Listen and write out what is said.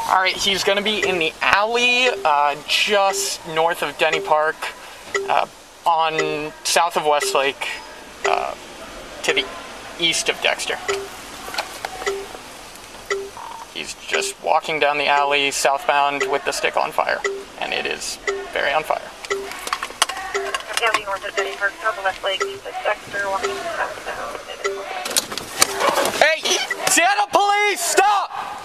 All right, he's gonna be in the alley just north of Denny Park, on south of Westlake, to the east of Dexter. He's just walking down the alley southbound with the stick on fire, and it is very on fire. Alley north of Denny Park, south of Westlake, Dexter walking southbound. Hey, Seattle Police, stop!